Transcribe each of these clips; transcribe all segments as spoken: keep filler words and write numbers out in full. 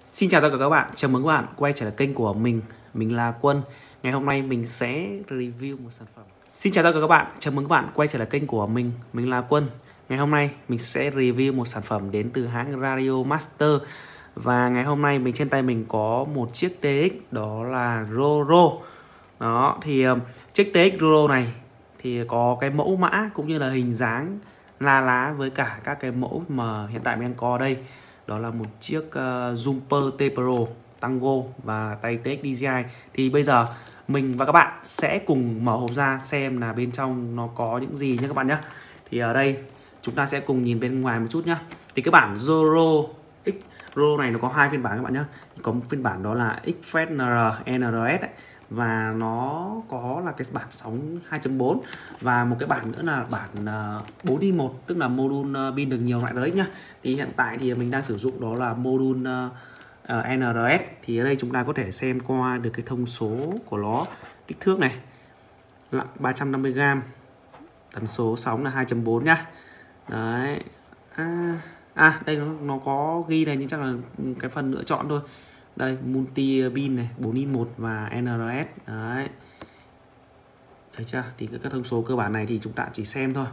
Xin chào tất cả các bạn, chào mừng các bạn quay trở lại kênh của mình. Mình là Quân. Ngày hôm nay mình sẽ review một sản phẩm. Xin chào tất cả các bạn, chào mừng các bạn quay trở lại kênh của mình. Mình là Quân. Ngày hôm nay mình sẽ review một sản phẩm đến từ hãng Radio Master. Và ngày hôm nay mình trên tay mình có một chiếc tê ích, đó là Roro. Đó, thì um, chiếc tê ích Roro này thì có cái mẫu mã cũng như là hình dáng la lá với cả các cái mẫu mà hiện tại mình đang có đây. Đó là một chiếc uh, Jumper T Pro Tango và tay tê ích đê gi i. Thì bây giờ mình và các bạn sẽ cùng mở hộp ra xem là bên trong nó có những gì nhé các bạn nhé. Thì ở đây chúng ta sẽ cùng nhìn bên ngoài một chút nhé. Thì cái bản Roro X Roro này nó có hai phiên bản các bạn nhé. Có một phiên bản đó là Express en rờ ét ấy, và nó có là cái bản sóng hai chấm bốn và một cái bản nữa là bản bốn đi một, tức là module pin được nhiều loại đấy nhá. Thì hiện tại thì mình đang sử dụng đó là module uh, en rờ ét. Thì ở đây chúng ta có thể xem qua được cái thông số của nó, kích thước này là ba trăm năm mươi gam, tần số sóng là hai chấm bốn nhá. Đấy. À, à đây nó, nó có ghi này, nhưng chắc là cái phần lựa chọn thôi. Đây, multi pin này, bốn in một và en rờ ét. Đấy. Thấy chưa? Thì các thông số cơ bản này thì chúng ta chỉ xem thôi.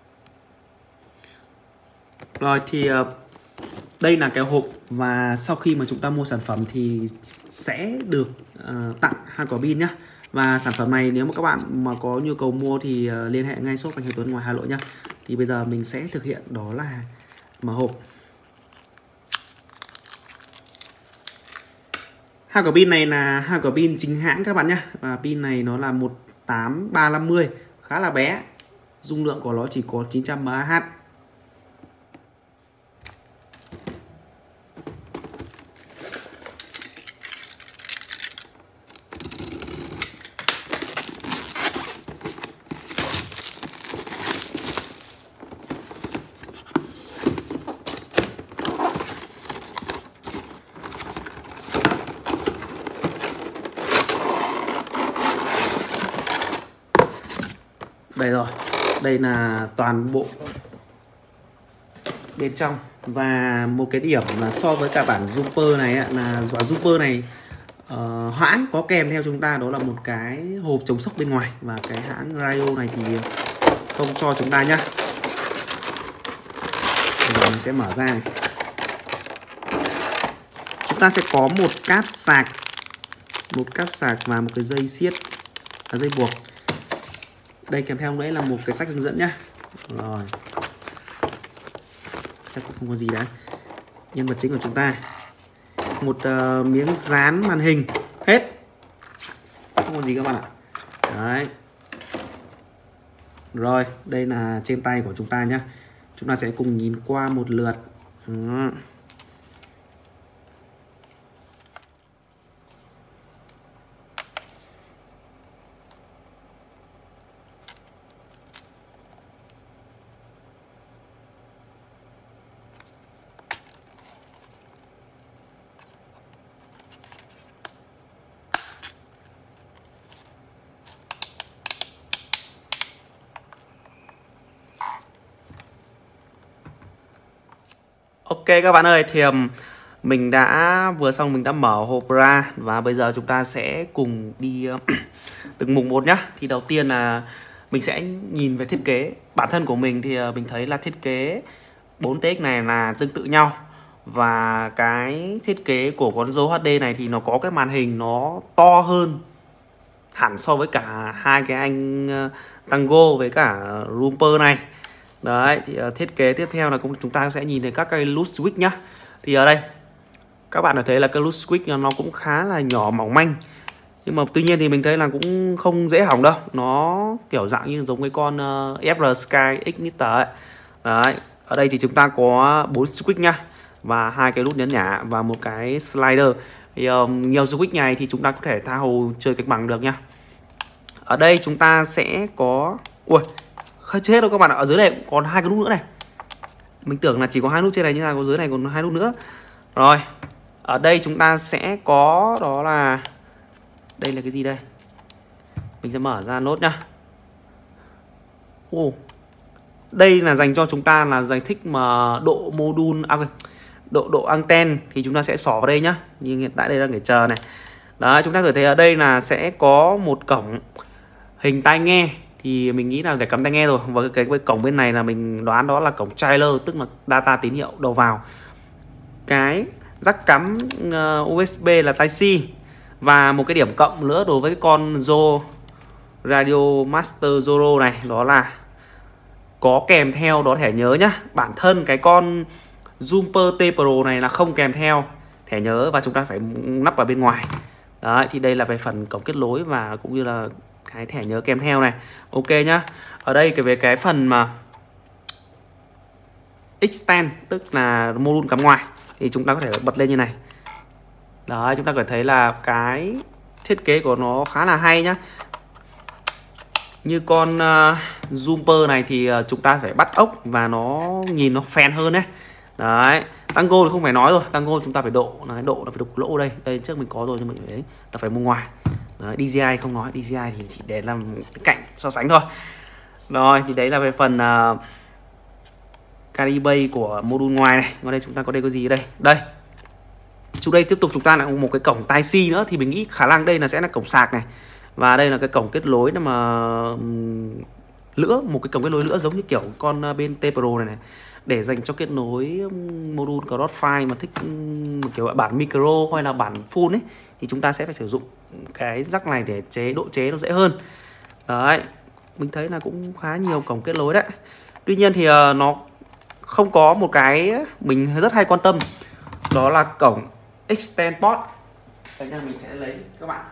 Rồi thì uh, đây là cái hộp, và sau khi mà chúng ta mua sản phẩm thì sẽ được uh, tặng hai quả pin nhá. Và sản phẩm này nếu mà các bạn mà có nhu cầu mua thì uh, liên hệ ngay shop Anh Hải Tuấn ngoài Hà Nội nhá. Thì bây giờ mình sẽ thực hiện đó là mở hộp. Hai quả pin này là hai quả pin chính hãng các bạn nhé. Và pin này nó là một tám ba năm mươi, khá là bé. Dung lượng của nó chỉ có chín trăm mAh. Đây rồi, đây là toàn bộ bên trong. Và một cái điểm là so với cả bản Jumper này là bản Jumper này uh, hãng có kèm theo chúng ta đó là một cái hộp chống sốc bên ngoài, và cái hãng Radio này thì không cho chúng ta nhá. Bây giờ mình sẽ mở ra này. Chúng ta sẽ có một cáp sạc, một cáp sạc và một cái dây siết, và dây buộc. Đây kèm theo đấy là một cái sách hướng dẫn nhá. Rồi, chắc cũng không có gì đã. Nhân vật chính của chúng ta, một uh, miếng dán màn hình, hết, không có gì các bạn ạ. Đấy. Rồi, đây là trên tay của chúng ta nhá. Chúng ta sẽ cùng nhìn qua một lượt. Đó. Ok các bạn ơi, thì mình đã vừa xong mình đã mở hộp ra, và bây giờ chúng ta sẽ cùng đi từng mục một nhá. Thì đầu tiên là mình sẽ nhìn về thiết kế. Bản thân của mình thì mình thấy là thiết kế bốn tê ích này là tương tự nhau, và cái thiết kế của con Roro hát đê này thì nó có cái màn hình nó to hơn hẳn so với cả hai cái anh Tango với cả Jumper này. Đấy, thì uh, thiết kế tiếp theo là cũng chúng ta sẽ nhìn thấy các cái nút switch nhá. Thì ở đây các bạn có thấy là cái nút switch nó cũng khá là nhỏ mỏng manh, nhưng mà tuy nhiên thì mình thấy là cũng không dễ hỏng đâu. Nó kiểu dạng như giống cái con uh, ép rờ Sky Igniter ấy. Đấy, ở đây thì chúng ta có bốn switch nhá, và hai cái nút nhấn nhả và một cái slider. Thì uh, nhiều switch này thì chúng ta có thể tha hồ chơi cân bằng được nhá. Ở đây chúng ta sẽ có, ui, không chết đâu các bạn ạ. Ở dưới này còn hai cái nút nữa này. Mình tưởng là chỉ có hai nút trên này, nhưng mà có dưới này còn hai nút nữa. Rồi, ở đây chúng ta sẽ có đó là, đây là cái gì đây? Mình sẽ mở ra nốt nhá. Ồ, đây là dành cho chúng ta là giải thích mà độ module, à, độ độ anten thì chúng ta sẽ xỏ vào đây nhá. Nhưng hiện tại đây đang để chờ này. Đó, chúng ta có thể thấy ở đây là sẽ có một cổng hình tai nghe, thì mình nghĩ là để cắm tai nghe rồi. Và cái, cái cổng bên này là mình đoán đó là cổng trailer, tức là data tín hiệu đầu vào. Cái jack cắm uh, u ét bê là Type-C. Và một cái điểm cộng nữa đối với cái con Zo Radio Master Zoro này, đó là có kèm theo đó thẻ nhớ nhá. Bản thân cái con Jumper T Pro này là không kèm theo thẻ nhớ và chúng ta phải lắp vào bên ngoài. Đấy, thì đây là về phần cổng kết nối và cũng như là cái thẻ nhớ kèm theo này. Ok nhá. Ở đây cái về cái phần mà extend, tức là module cắm ngoài, thì chúng ta có thể bật lên như này. Đấy, chúng ta có thể thấy là cái thiết kế của nó khá là hay nhá. Như con uh, Jumper này thì uh, chúng ta phải bắt ốc và nó nhìn nó phèn hơn đấy. Đấy, Tango thì không phải nói rồi, Tango chúng ta phải độ, đấy, độ là phải đục lỗ đây. Đây trước mình có rồi nhưng mình đấy là phải mua ngoài. Đấy, đê gi i không nói, đê gi i thì chỉ để làm cạnh so sánh thôi. Rồi, thì đấy là về phần uh, carry bay của module ngoài này. Ở đây chúng ta có đây có gì ở đây? Đây. Chúng đây tiếp tục chúng ta lại một cái cổng Type-C nữa, thì mình nghĩ khả năng đây là sẽ là cổng sạc này. Và đây là cái cổng kết nối mà lửa, một cái cổng kết nối lửa giống như kiểu con bên T Pro này này, để dành cho kết nối module Crossfire mà thích kiểu bản micro hay là bản full ấy, thì chúng ta sẽ phải sử dụng cái jack này để chế độ chế nó dễ hơn. Đấy, mình thấy là cũng khá nhiều cổng kết nối đấy. Tuy nhiên thì uh, nó không có một cái mình rất hay quan tâm, đó là cổng extend port. Thành ra mình sẽ lấy các bạn.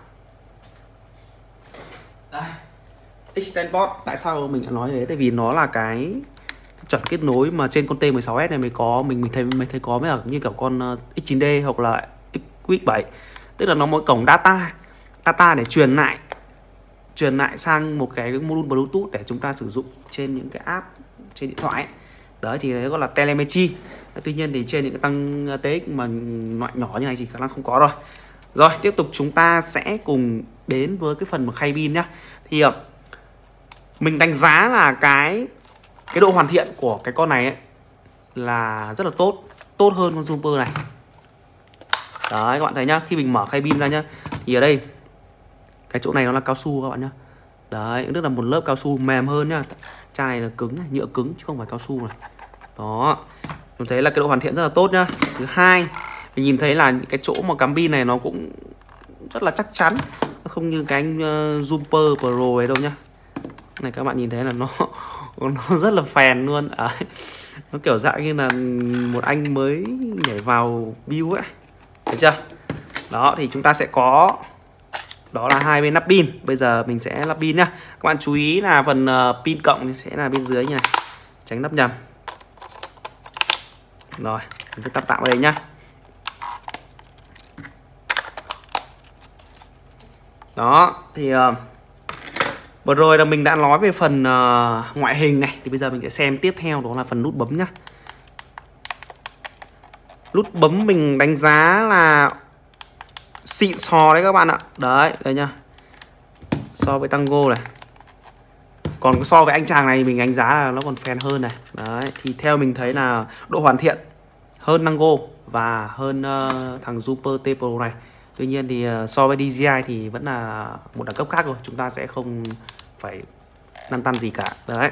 Đây, extend port. Tại sao mình đã nói thế? Tại vì nó là cái chuẩn kết nối mà trên con T mười sáu S này mới có, mình mình thấy mình thấy có mấy ở như kiểu con X chín D hoặc là X bảy. Tức là nó một cổng data, data để truyền lại truyền lại sang một cái module Bluetooth để chúng ta sử dụng trên những cái app trên điện thoại ấy. Đấy thì đấy gọi là telemetry. Tuy nhiên thì trên những cái tăng tê ích mà loại nhỏ như này thì khả năng không có rồi. Rồi, tiếp tục chúng ta sẽ cùng đến với cái phần mà khay pin nhá. Thì mình đánh giá là cái cái độ hoàn thiện của cái con này ấy là rất là tốt, tốt hơn con Jumper này. Đấy các bạn thấy nhá, khi mình mở khay pin ra nhá, thì ở đây cái chỗ này nó là cao su các bạn nhá. Đấy, tức là một lớp cao su mềm hơn nhá. Chai này là cứng này, nhựa cứng chứ không phải cao su này. Đó, chúng thấy là cái độ hoàn thiện rất là tốt nhá. Thứ hai, mình nhìn thấy là cái chỗ mà cắm pin này nó cũng rất là chắc chắn, nó không như cái anh uh, Jumper Pro ấy đâu nhá. Này các bạn nhìn thấy là nó nó rất là phèn luôn. Đấy, nó kiểu dạng như là một anh mới nhảy vào build ấy, thấy chưa? Đó, thì chúng ta sẽ có đó là hai bên lắp pin. Bây giờ mình sẽ lắp pin nhá. Các bạn chú ý là phần uh, pin cộng sẽ là bên dưới như này, tránh lắp nhầm. Rồi, mình sẽ tắt tạm vào đây nhá. Đó, thì uh, vừa rồi là mình đã nói về phần uh, ngoại hình này. Thì bây giờ mình sẽ xem tiếp theo, đó là phần nút bấm nhá. Nút bấm mình đánh giá là xịn sò đấy các bạn ạ. Đấy, đây nhá. So với Tango này. Còn so với anh chàng này mình đánh giá là nó còn phèn hơn này. Đấy, thì theo mình thấy là độ hoàn thiện hơn Tango và hơn uh, thằng Jumper T Pro này. Tuy nhiên thì uh, so với đê gi i thì vẫn là một đẳng cấp khác rồi. Chúng ta sẽ không phải lăn tăn gì cả. Đấy.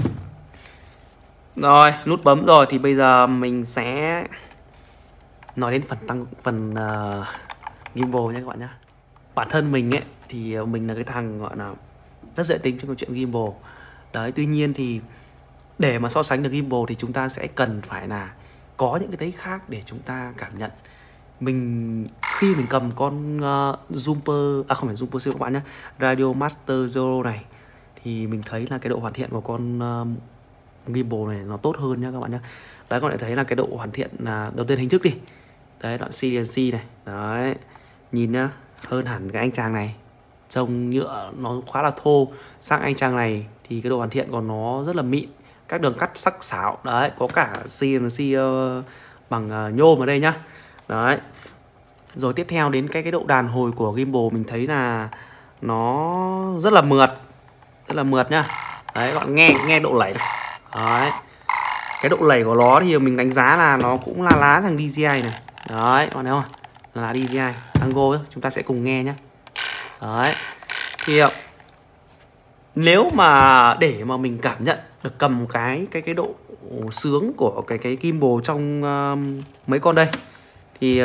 Rồi, nút bấm rồi thì bây giờ mình sẽ nói đến phần tăng phần uh, gimbal nha các bạn nhé. Bản thân mình ấy thì mình là cái thằng gọi là rất dễ tính trong câu chuyện gimbal. Đấy, tuy nhiên thì để mà so sánh được gimbal thì chúng ta sẽ cần phải là có những cái đấy khác để chúng ta cảm nhận. Mình khi mình cầm con uh, Jumper, à không phải Jumper siêu các bạn nhé, Radio Master Zero này, thì mình thấy là cái độ hoàn thiện của con uh, gimbal này nó tốt hơn nhá các bạn nhé. Đấy, các bạn thấy là cái độ hoàn thiện là đầu tiên hình thức đi. Đấy, đoạn xê en xê này. Đấy, nhìn nhá, hơn hẳn cái anh chàng này. Trông nhựa nó khá là thô. Sang anh chàng này thì cái độ hoàn thiện của nó rất là mịn, các đường cắt sắc sảo. Đấy, có cả xê en xê uh, bằng uh, nhôm ở đây nhá. Đấy. Rồi tiếp theo đến cái cái độ đàn hồi của gimbal mình thấy là nó rất là mượt, rất là mượt nhá. Đấy, các bạn nghe nghe độ lẩy này. Đấy. Cái độ lẩy của nó thì mình đánh giá là nó cũng là lá thằng đê gi i này. Đấy, các bạn thấy không? Là đê gi i Tango, chúng ta sẽ cùng nghe nhé. Đấy. Thì nếu mà để mà mình cảm nhận được cầm cái cái cái độ sướng của cái cái gimbal trong uh, mấy con đây thì uh,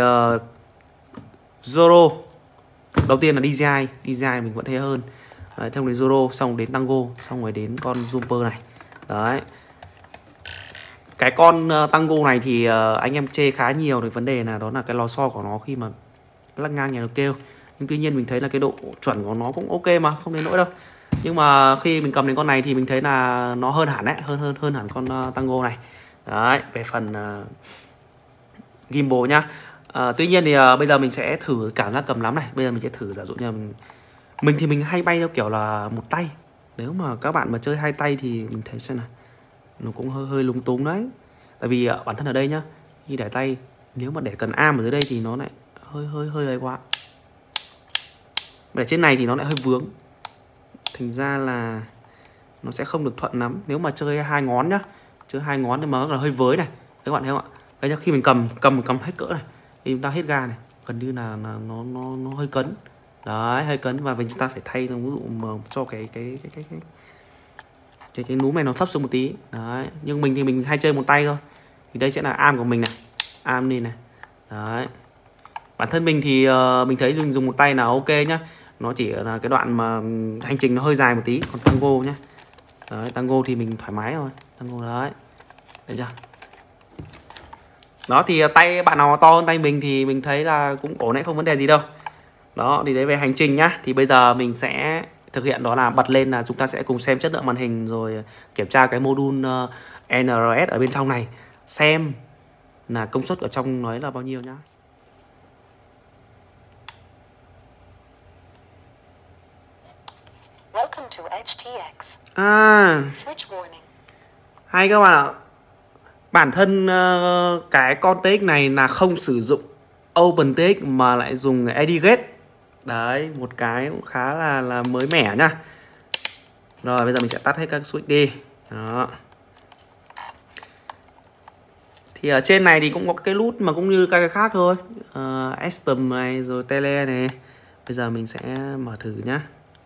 Zoro đầu tiên là đê gi i, đê gi i mình vẫn thấy hơn. Đấy, xong đến Zoro, xong đến Tango, xong rồi đến con Jumper này. Đấy. Cái con uh, Tango này thì uh, anh em chê khá nhiều về vấn đề là đó là cái lò xo của nó khi mà lắc ngang nhà nó kêu. Nhưng tuy nhiên mình thấy là cái độ chuẩn của nó cũng ok mà, không đến nỗi đâu. Nhưng mà khi mình cầm đến con này thì mình thấy là nó hơn hẳn đấy, hơn hơn hơn hẳn con uh, Tango này. Đấy, về phần uh, gimbal nhá. Uh, tuy nhiên thì uh, bây giờ mình sẽ thử cảm giác cầm nắm này. Bây giờ mình sẽ thử giả dụ như là mình, mình thì mình hay bay theo kiểu là một tay. Nếu mà các bạn mà chơi hai tay thì mình thấy xem nào, nó cũng hơi hơi lúng túng đấy. Tại vì uh, bản thân ở đây nhá, khi để tay nếu mà để cần am ở dưới đây thì nó lại hơi hơi hơi ấy quá. Để trên này thì nó lại hơi vướng. Thành ra là nó sẽ không được thuận lắm. Nếu mà chơi hai ngón nhá, chơi hai ngón thì mà nó là hơi với này. Các bạn thấy không ạ? Đây nhá, khi mình cầm cầm cầm hết cỡ này thì chúng ta hết ga này, gần như là, là nó nó nó hơi cấn. Đấy, hơi cấn và mình chúng ta phải thay ví dụ mà cho cái cái cái cái cái cái cái núm này nó thấp xuống một tí. Đấy, nhưng mình thì mình hay chơi một tay thôi. Thì đây sẽ là arm của mình này, arm đi này. Đấy. Bản thân mình thì uh, mình thấy mình dùng một tay là ok nhá. Nó chỉ là cái đoạn mà hành trình nó hơi dài một tí. Còn Tango nhá. Đấy, Tango thì mình thoải mái rồi. Tango đấy. Đấy chưa? Đó thì tay bạn nào to hơn tay mình thì mình thấy là cũng ổn đấy, không vấn đề gì đâu. Đó thì đấy về hành trình nhá. Thì bây giờ mình sẽ thực hiện đó là bật lên là chúng ta sẽ cùng xem chất lượng màn hình rồi kiểm tra cái module uh, en rờ ét ở bên trong này, xem là công suất ở trong nó là bao nhiêu nhá. Welcome to H T X. À, Switch warning. hay các bạn ạ. Bản thân uh, cái con tê ích này là không sử dụng OpenTX mà lại dùng EdgeGate. Đấy, một cái cũng khá là là mới mẻ nhá. Rồi bây giờ mình sẽ tắt hết các switch đi. Đó. Thì ở trên này thì cũng có cái nút mà cũng như các cái khác thôi. Uh, Estom này rồi Tele này. Bây giờ mình sẽ mở thử nhá.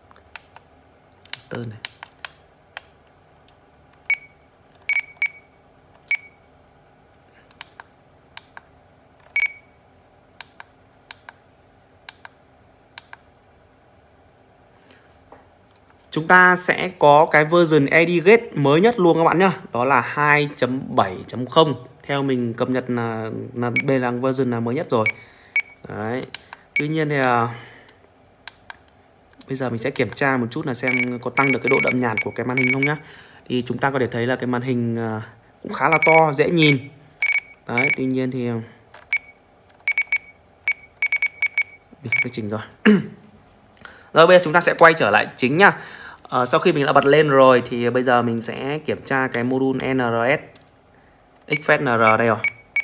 Này. Chúng ta sẽ có cái version EdgeGate mới nhất luôn các bạn nhá. Đó là hai chấm bảy chấm không. Theo mình cập nhật là, là đây là version là mới nhất rồi. Đấy. Tuy nhiên thì uh, bây giờ mình sẽ kiểm tra một chút là xem có tăng được cái độ đậm nhạt của cái màn hình không nhá. Thì chúng ta có thể thấy là cái màn hình uh, cũng khá là to, dễ nhìn. Đấy, tuy nhiên thì mình phải chỉnh rồi. Rồi bây giờ chúng ta sẽ quay trở lại chính nha. Uh, sau khi mình đã bật lên rồi thì bây giờ mình sẽ kiểm tra cái module en rờ ét ích ép ét en rờ đây rồi.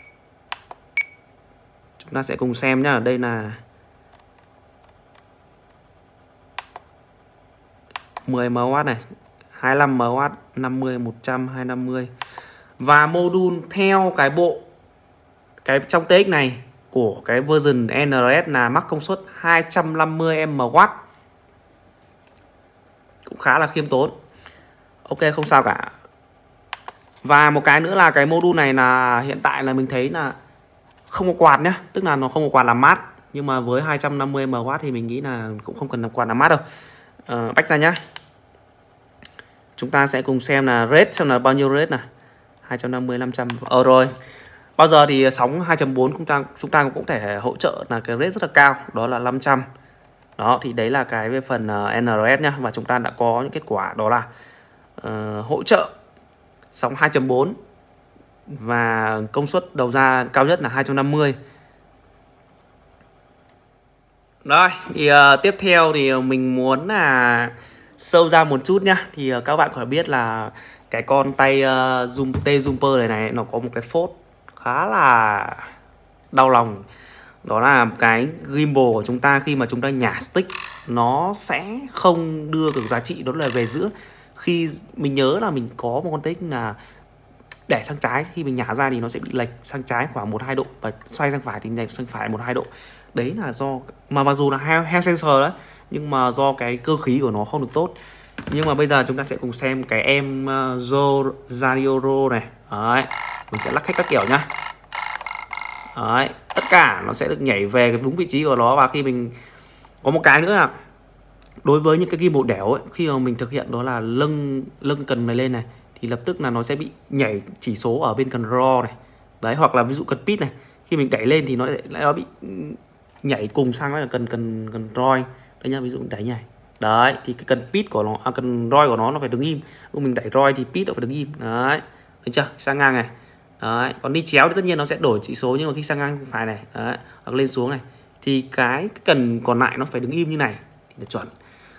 Chúng ta sẽ cùng xem nhá. Đây là mười mê ga oát này, hai mươi lăm mê ga oát, năm mươi, một trăm, hai trăm năm mươi. Và module theo cái bộ cái trong tê ích này của cái version en rờ ét là mắc công suất hai trăm năm mươi mê ga oát. Cũng khá là khiêm tốn. Ok, không sao cả. Và một cái nữa là cái module này là hiện tại là mình thấy là không có quạt nhá, tức là nó không có quạt làm mát. Nhưng mà với hai trăm năm mươi mê ga oát thì mình nghĩ là cũng không cần làm quạt làm mát đâu. uh, Bách ra nhá. Chúng ta sẽ cùng xem là rate xem là bao nhiêu rate này. hai trăm năm mươi, năm trăm. Ờ rồi. Bao giờ thì sóng hai chấm bốn chúng ta chúng ta cũng có thể hỗ trợ là cái rate rất là cao, đó là năm trăm. Đó thì đấy là cái về phần uh, en rờ ét nhá, và chúng ta đã có những kết quả đó là uh, hỗ trợ sóng hai chấm bốn và công suất đầu ra cao nhất là hai trăm năm mươi. Rồi, thì uh, tiếp theo thì mình muốn là sâu ra một chút nhá. Thì uh, các bạn có biết là cái con tay uh, zoom T-Jumper này này nó có một cái phốt khá là đau lòng. Đó là cái gimbal của chúng ta khi mà chúng ta nhả stick nó sẽ không đưa được giá trị đó là về giữa. Khi mình nhớ là mình có một con tích là để sang trái, khi mình nhả ra thì nó sẽ bị lệch sang trái khoảng một hai độ, và xoay sang phải thì lệch sang phải một hai độ. Đấy là do mà mặc dù là heo, heo sensor đó, nhưng mà do cái cơ khí của nó không được tốt. Nhưng mà bây giờ chúng ta sẽ cùng xem cái em uh, Zarioro này. Đấy, mình sẽ lắc hết các kiểu nhá. Đấy, tất cả nó sẽ được nhảy về cái đúng vị trí của nó. Và khi mình có một cái nữa là đối với những cái ghi một đẻo ấy, khi mà mình thực hiện đó là lưng lưng cần này lên này, thì lập tức là nó sẽ bị nhảy chỉ số ở bên cần raw này. Đấy, hoặc là ví dụ cần pitch này, khi mình đẩy lên thì nó lại nó bị nhảy cùng sang là cần cần cần roi. Đấy nhá, ví dụ mình đẩy nhảy. Đấy, thì cái cần pitch của nó, à, cần roi của nó nó phải đứng im. Lúc mình đẩy roi thì pitch nó phải đứng im. Đấy, thấy chưa? Sang ngang này. Đấy, còn đi chéo thì tất nhiên nó sẽ đổi chỉ số, nhưng mà khi sang ngang phải này, đấy, hoặc lên xuống này, thì cái, cái cần còn lại nó phải đứng im như này thì là chuẩn.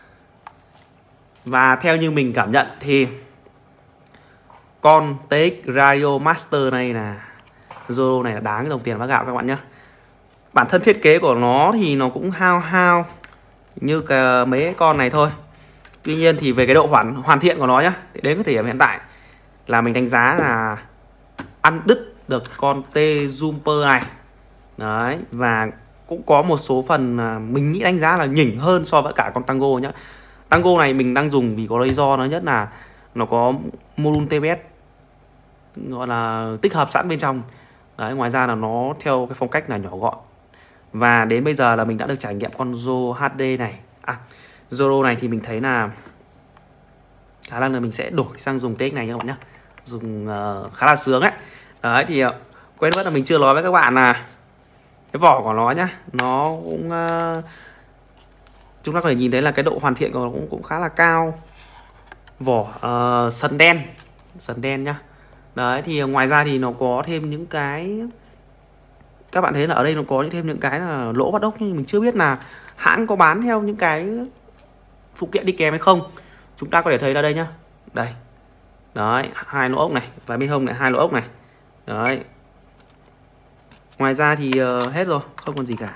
Và theo như mình cảm nhận thì con tê ích Radio Master này là Zoro này là đáng cái đồng tiền bác gạo các bạn nhé. Bản thân thiết kế của nó thì nó cũng hao hao như cả mấy con này thôi. Tuy nhiên thì về cái độ hoàn hoàn thiện của nó nhá, đến cái thời điểm hiện tại là mình đánh giá là ăn đứt được con T Jumper này. Đấy, và cũng có một số phần mình nghĩ đánh giá là nhỉnh hơn so với cả con Tango nhá. Tango này mình đang dùng vì có lý do nó nhất là nó có module tê bê ét gọi là tích hợp sẵn bên trong. Đấy, ngoài ra là nó theo cái phong cách là nhỏ gọn. Và đến bây giờ là mình đã được trải nghiệm con Zo hát đê này. À, Zoro này thì mình thấy là khả năng là mình sẽ đổi sang dùng tê ích này các bạn nhé. Dùng uh, khá là sướng ấy. Đấy thì uh, quên mất là mình chưa nói với các bạn là cái vỏ của nó nhá, nó cũng uh, chúng ta có thể nhìn thấy là cái độ hoàn thiện của nó cũng, cũng khá là cao. Vỏ uh, sần đen, sần đen nhá. Đấy thì ngoài ra thì nó có thêm những cái, các bạn thấy là ở đây nó có thêm những cái là lỗ bắt ốc, nhưng mình chưa biết là hãng có bán theo những cái phụ kiện đi kèm hay không. Chúng ta có thể thấy là đây nhá, đây, đấy, hai lỗ ốc này, và bên hông này hai lỗ ốc này. Đấy, ngoài ra thì uh, hết rồi, không còn gì cả.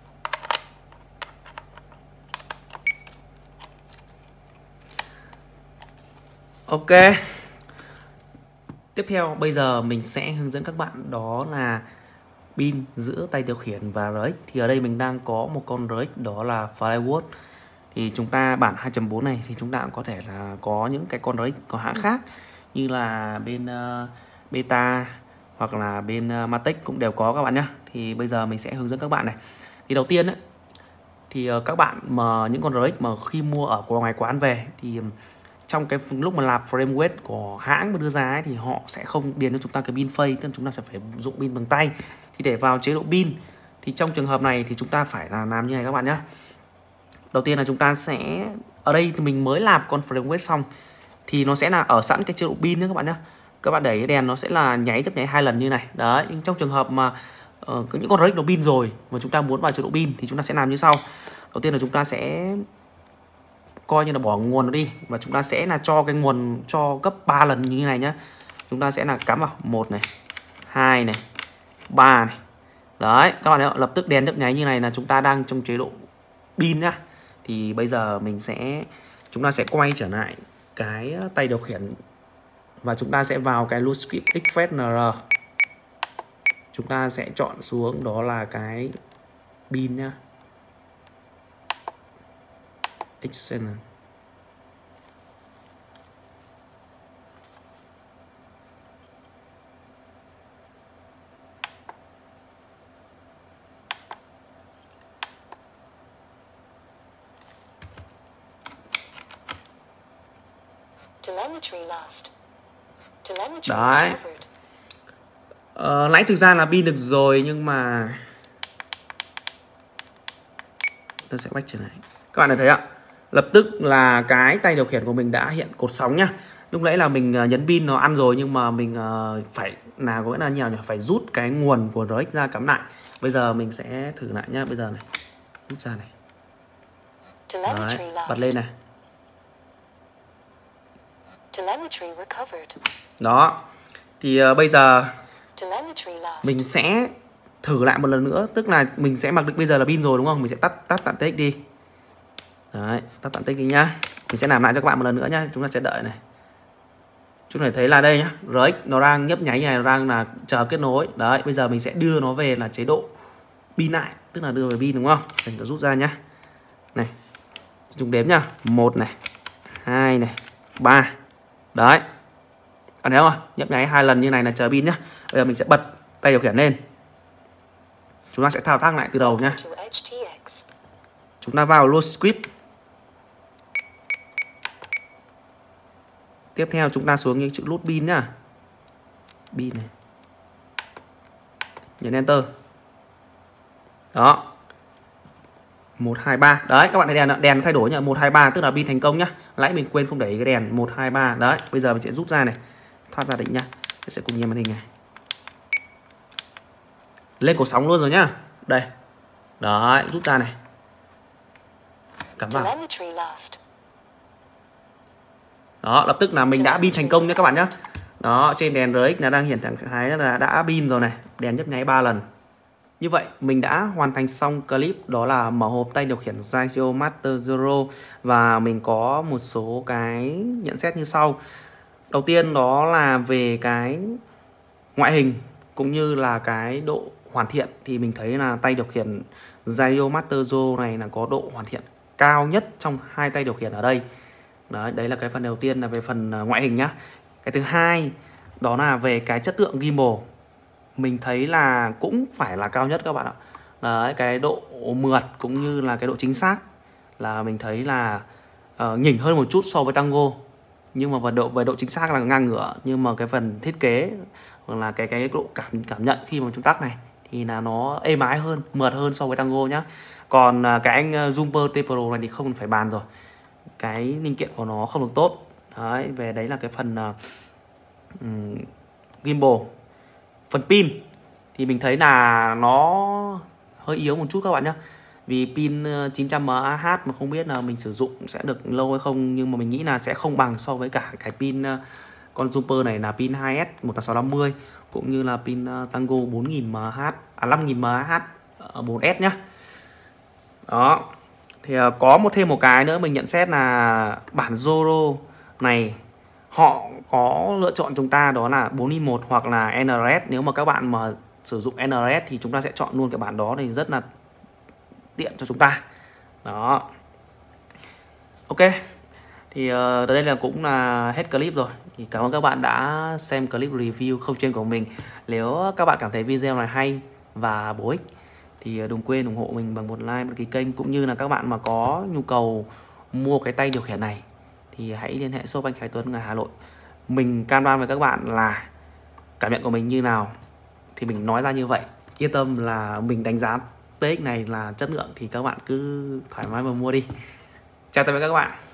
Ok, tiếp theo bây giờ mình sẽ hướng dẫn các bạn đó là pin giữa tay điều khiển và rờ ích. Thì ở đây mình đang có một con rờ ích đó là Flywood. Thì chúng ta bản hai chấm bốn này thì chúng ta cũng có thể là có những cái con rờ ích có hãng khác, như là bên uh, Beta hoặc là bên uh, Matic cũng đều có các bạn nhé. Thì bây giờ mình sẽ hướng dẫn các bạn này. Thì đầu tiên ấy, thì uh, các bạn mà những con rờ ích mà khi mua ở ngoài quán về thì um, trong cái lúc mà làm frame weight của hãng mà đưa ra ấy, thì họ sẽ không điền cho chúng ta cái pin phase, tức là chúng ta sẽ phải dụng pin bằng tay. Thì để vào chế độ pin thì trong trường hợp này thì chúng ta phải là làm như này các bạn nhé. Đầu tiên là chúng ta sẽ, ở đây thì mình mới làm con frame weight xong thì nó sẽ là ở sẵn cái chế độ pin nữa các bạn nhé. Các bạn đẩy cái đèn nó sẽ là nháy tiếp nháy hai lần như này. Đấy, nhưng trong trường hợp mà uh, có những con rờ ích nó pin rồi mà chúng ta muốn vào chế độ pin thì chúng ta sẽ làm như sau. Đầu tiên là chúng ta sẽ coi như là bỏ nguồn nó đi, và chúng ta sẽ là cho cái nguồn cho gấp ba lần như thế này nhá. Chúng ta sẽ là cắm vào một này, hai này, ba này. Đấy, các bạn thấy không? Lập tức đèn nhấp nháy như này là chúng ta đang trong chế độ pin nhá. Thì bây giờ mình sẽ chúng ta sẽ quay trở lại cái tay điều khiển và chúng ta sẽ vào cái loop script express en rờ. Chúng ta sẽ chọn xuống đó là cái pin nhá. External. Telemetry lost. Telemetry Đấy. recovered. Ờ, nãy thực ra là pin được rồi, nhưng mà tôi sẽ back trở lại. Các bạn đã thấy ạ, lập tức là cái tay điều khiển của mình đã hiện cột sóng nhá. Lúc nãy là mình nhấn pin nó ăn rồi, nhưng mà mình phải là có nghĩa là nhiều nhỉ, phải rút cái nguồn của rờ ích ra cắm lại. Bây giờ mình sẽ thử lại nhá. Bây giờ này, rút ra này. Đấy, bật lên này. Telemetry recovered. Đó. Thì uh, bây giờ Telemetry lost. mình sẽ thử lại một lần nữa, tức là mình sẽ mặc định bây giờ là pin rồi đúng không? Mình sẽ tắt tắt tạm tích đi. Đấy, tắt tạm tích đi nhá. Mình sẽ làm lại cho các bạn một lần nữa nhá. Chúng ta sẽ đợi này. chúng ta thấy là đây nhá, rờ ích nó đang nhấp nháy như này, nó đang là chờ kết nối. Đấy, bây giờ mình sẽ đưa nó về là chế độ pin lại, tức là đưa về pin đúng không? Mình sẽ rút ra nhá. Này. Chúng đếm nhá. một này, hai này, ba. Đấy. Bạn thấy không? Nhấp nháy hai lần như này là chờ pin nhá. Bây giờ mình sẽ bật tay điều khiển lên. Chúng ta sẽ thao tác lại từ đầu nhá. Chúng ta vào load script. Tiếp theo chúng ta xuống những chữ load pin nhá. Pin này. Nhấn enter. Đó. một hai ba. Đấy, các bạn thấy đèn đèn thay đổi nhá, một hai ba tức là pin thành công nhá. Nãy mình quên không để ý cái đèn một hai ba. Đấy, bây giờ mình sẽ rút ra này. Thoát ra định nhá. Tôi sẽ cùng nhìn màn hình này. Lên cổ sóng luôn rồi nhá. Đây. Đấy, rút ra này. Cắm vào. Đó, lập tức là mình đã pin thành công nhé các bạn nhé. Đó, trên đèn rờ ích là đang hiển thị thái là đã pin rồi này. Đèn nhấp nháy ba lần. Như vậy mình đã hoàn thành xong clip, đó là mở hộp tay điều khiển Xiaomi Master Zero. Và mình có một số cái nhận xét như sau. Đầu tiên đó là về cái ngoại hình cũng như là cái độ hoàn thiện. Thì mình thấy là tay điều khiển Xiaomi Master Zero này là có độ hoàn thiện cao nhất trong hai tay điều khiển ở đây. Đấy, đấy là cái phần đầu tiên là về phần ngoại hình nhá. Cái thứ hai đó là về cái chất lượng gimbal. Mình thấy là cũng phải là cao nhất các bạn ạ. Đấy, cái độ mượt cũng như là cái độ chính xác là mình thấy là uh, nhỉnh hơn một chút so với Tango. Nhưng mà về độ về độ chính xác là ngang ngửa, nhưng mà cái phần thiết kế hoặc là cái cái độ cảm cảm nhận khi mà chúng tác này thì là nó êm ái hơn, mượt hơn so với Tango nhá. Còn uh, cái anh uh, Jumper T Pro này thì không phải bàn rồi. Cái linh kiện của nó không được tốt. Đấy, về đấy là cái phần uh, um, gimbal. Phần pin thì mình thấy là nó hơi yếu một chút các bạn nhé. Vì pin chín trăm mAh mà không biết là mình sử dụng sẽ được lâu hay không. Nhưng mà mình nghĩ là sẽ không bằng so với cả cái pin con Jumper này là pin hai S một tám sáu năm mươi. Cũng như là pin Tango bốn nghìn mAh, à năm nghìn mAh bốn S nhá. Đó. Thì có một thêm một cái nữa mình nhận xét là bản Zoro này họ có lựa chọn chúng ta đó là bốn in một hoặc là en rờ ét. Nếu mà các bạn mà sử dụng en rờ ét thì chúng ta sẽ chọn luôn cái bản đó thì rất là tiện cho chúng ta. Đó. Ok. Thì uh, đây là cũng là hết clip rồi. Thì cảm ơn các bạn đã xem clip review không trên của mình. Nếu các bạn cảm thấy video này hay và bổ ích thì đừng quên ủng hộ mình bằng một like, một cái kênh. Cũng như là các bạn mà có nhu cầu mua cái tay điều khiển này thì hãy liên hệ shop anh Khải Tuấn ở Hà Nội. Mình cam đoan với các bạn là cảm nhận của mình như nào thì mình nói ra như vậy. Yên tâm là mình đánh giá tê ích này là chất lượng thì các bạn cứ thoải mái mà mua đi. Chào tạm biệt các bạn.